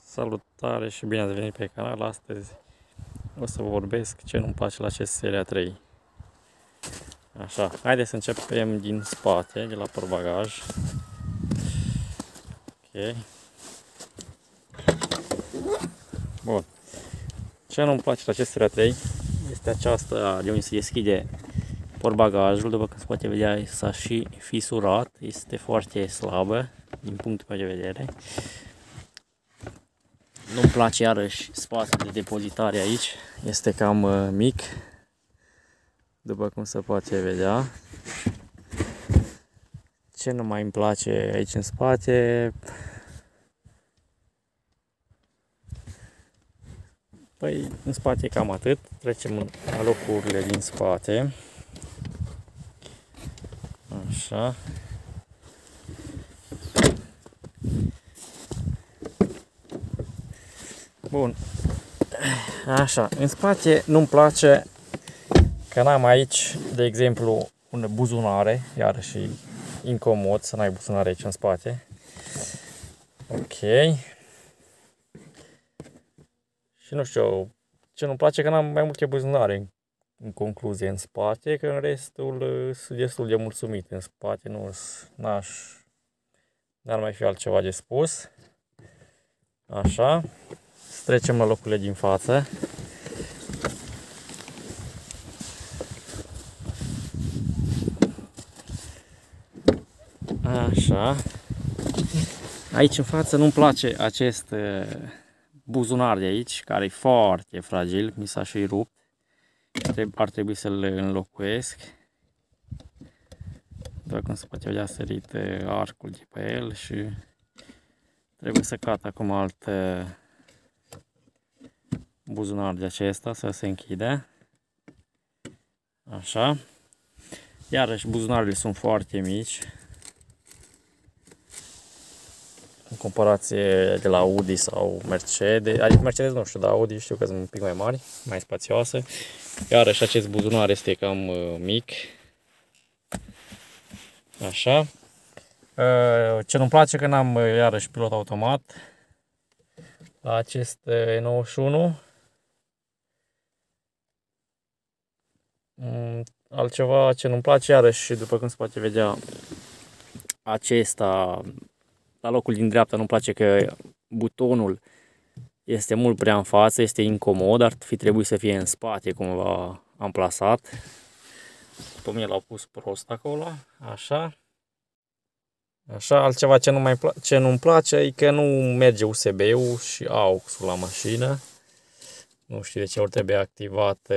Salutare și bine ați venit pe canal. Astăzi o să vă vorbesc ce nu-mi place la acest Seria 3. Așa, haideți să începem din spate, de la portbagaj. Ok. Bun. Ce nu-mi place la acest Seria 3 este aceasta de unde se deschide portbagajul. După cum se poate vedea, s-a și fisurat. Este foarte slabă din punctul meu de vedere. Nu-mi place iarăși spațiul de depozitare aici, este cam mic, după cum se poate vedea. Ce nu mai îmi place aici în spate? Păi, în spate cam atât. Trecem la locurile din spate. Așa. Bun. Așa, în spate nu-mi place că n-am aici, de exemplu, un buzunare, iarăși incomod să n-ai buzunare aici în spate. Ok. Și nu știu, ce nu-mi place că n-am mai multe buzunare în concluzie în spate, că în restul sunt destul de mulțumit. În spate n-ar mai fi altceva de spus. Așa. Trecem la locurile din față. Așa. Aici în față nu-mi place acest buzunar de aici, care e foarte fragil, mi s-a și rupt. Ar trebui să-l înlocuiesc. După cum se poate vedea, a sărit arcul de pe el și trebuie să cat acum alt buzunar de acesta să se închide. Așa. Iarăși buzunarele sunt foarte mici în comparație de la Audi sau Mercedes. Adică Mercedes nu știu, dar Audi știu că sunt un pic mai mari, mai spațioase. Iarăși acest buzunar este cam mic. Așa. Ce nu-mi place că n-am iarăși pilot automat la acest E91. Altceva ce nu-mi place iarăși, după cum se poate vedea, acesta la locul din dreapta nu-mi place că butonul este mult prea în față, este incomod, ar fi trebuit să fie în spate cumva amplasat. După mine l-au pus prost acolo, așa. Așa, altceva ce nu-mi place e că nu merge USB-ul și AUX-ul la mașină. Nu știu de ce ori trebuie activat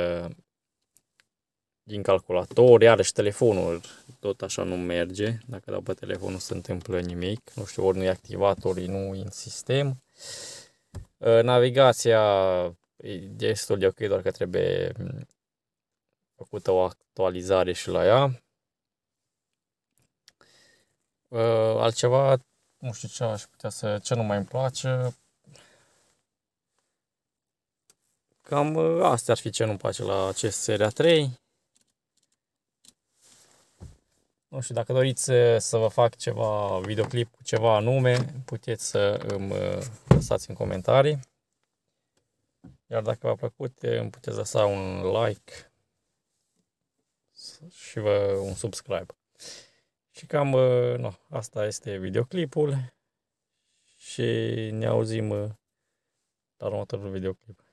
din calculator, iarăși telefonul tot așa nu merge, dacă dau pe telefon nu se întâmplă nimic, nu știu, ori nu e activat, ori nu e în sistem. Navigația e destul de ok, doar că trebuie făcută o actualizare și la ea. Altceva, nu știu ce aș putea ce nu mai îmi place. Cam astea ar fi ce nu-mi place la acest Seria 3. Nu știu, dacă doriți să vă fac ceva videoclip cu ceva anume, puteți să îmi lăsați în comentarii. Iar dacă v-a plăcut, îmi puteți lăsa un like și un subscribe. Și cam, no, asta este videoclipul și ne auzim la următorul videoclip.